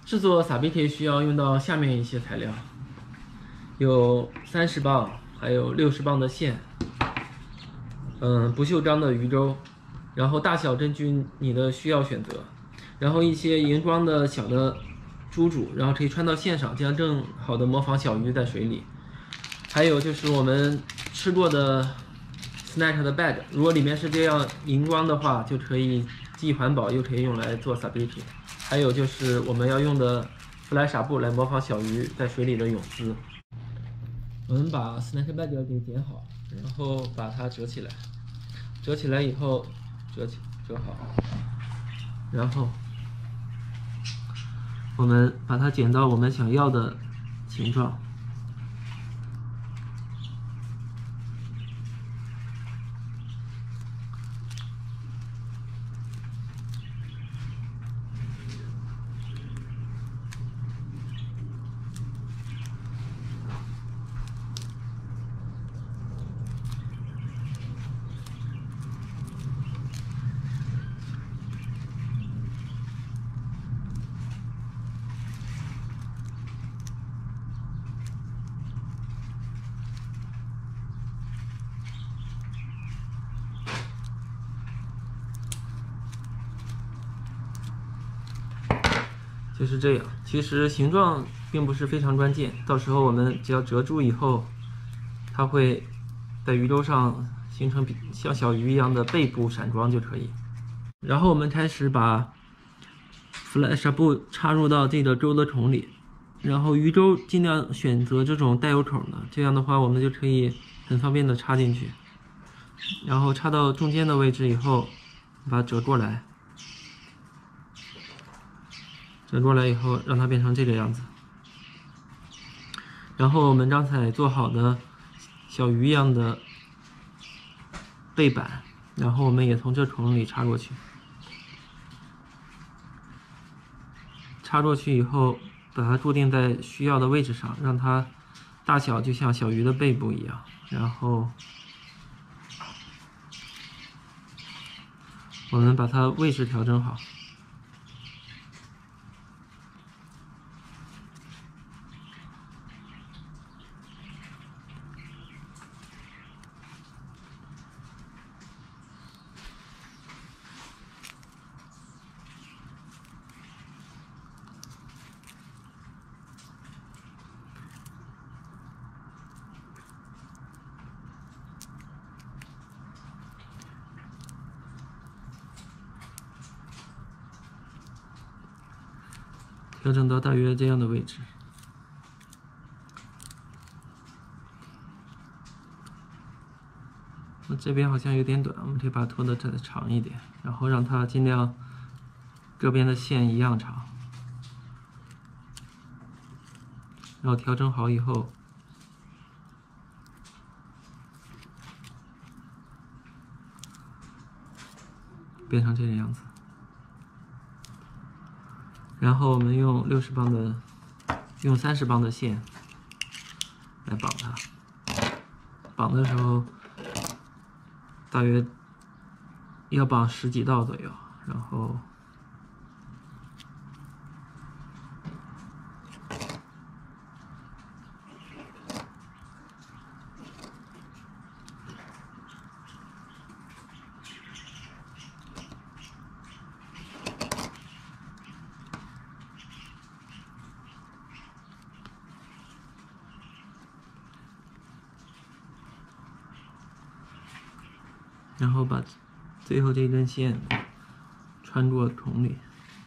制作撒贝铁需要用到下面一些材料，有30磅，还有60磅的线，不锈钢的鱼舟，然后大小根据你的需要选择，然后一些银装的小的珠珠，然后可以穿到线上，这样更好的模仿小鱼在水里。还有就是我们吃过的 snack 的 bag， 如果里面是这样荧光的话，就可以既环保又可以用来做撒贝铁。还有就是我们要用的弗莱纱布来模仿小鱼在水里的泳姿。我们把 snack bag 给剪好，然后把它折起来，折起来以后折好，然后我们把它剪到我们想要的形状。就是这样，其实形状并不是非常关键，到时候我们只要折住以后，它会在鱼钩上形成像小鱼一样的背部闪光就可以。然后我们开始把弗莱纱布插入到这个钩的孔里，然后鱼钩尽量选择这种带有孔的，这样的话我们就可以很方便的插进去。然后插到中间的位置以后，把它折过来。折过来以后，让它变成这个样子。然后我们刚才做好的小鱼一样的背板，然后我们也从这孔里插过去。插过去以后，把它固定在需要的位置上，让它大小就像小鱼的背部一样。然后我们把它位置调整好。调整到大约这样的位置。那这边好像有点短，我们可以把它拖得再长一点，然后让它尽量各边的线一样长。然后调整好以后，变成这个样子。然后我们用60磅的，用30磅的线来绑它。绑的时候大约要绑10几道左右，然后把最后这根线穿过孔里。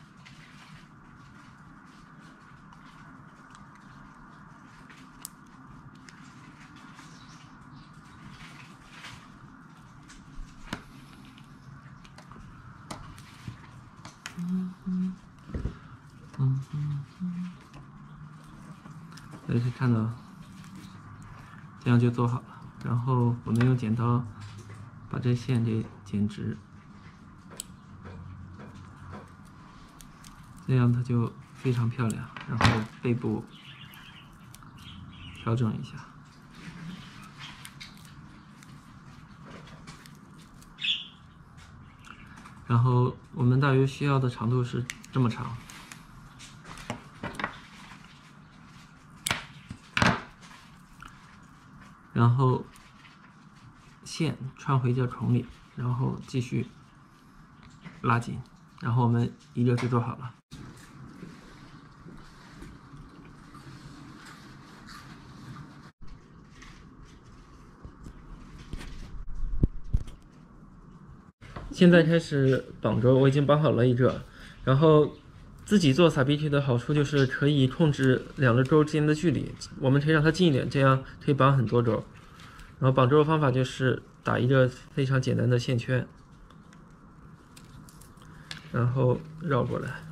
大家可以看到，这样就做好了。然后我们用剪刀把这线给剪直，这样它就非常漂亮。然后背部调整一下，然后我们大约需要的长度是这么长。 然后线穿回这孔里，然后继续拉紧，然后我们一热就做好了。现在开始绑轴，我已经绑好了一热，然后自己做撒币腿的好处就是可以控制两个轴之间的距离，我们可以让它近一点，这样可以绑很多轴。然后绑轴的方法就是打一个非常简单的线圈，然后绕过来，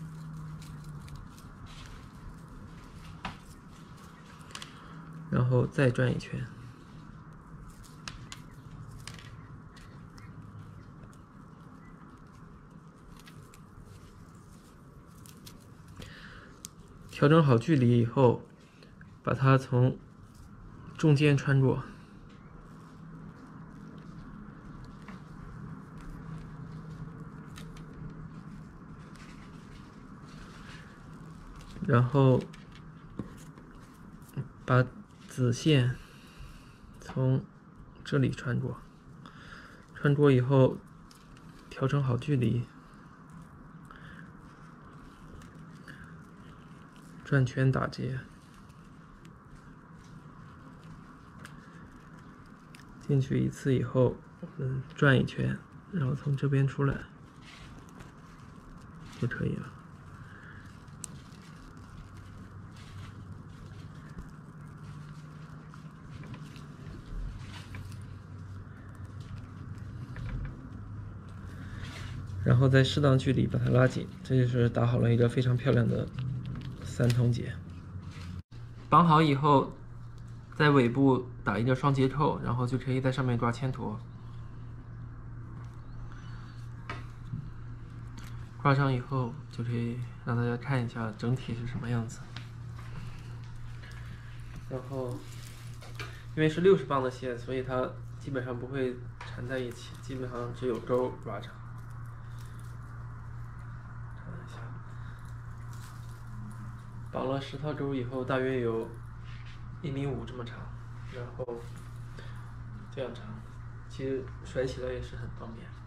然后再转一圈。调整好距离以后，把它从中间穿过，然后把子线从这里穿过，穿过以后调整好距离，转圈打结，进去一次以后，转一圈，然后从这边出来就可以了。然后在适当距离把它拉紧，这就是打好了一个非常漂亮的3筒结。绑好以后，在尾部打一个双结扣，然后就可以在上面挂铅砣。挂上以后，就可以让大家看一下整体是什么样子。然后，因为是60磅的线，所以它基本上不会缠在一起，基本上只有钩拉长。看一下，绑了10套钩以后，大约有1.5米这么长，然后这样长，其实甩起来也是很方便。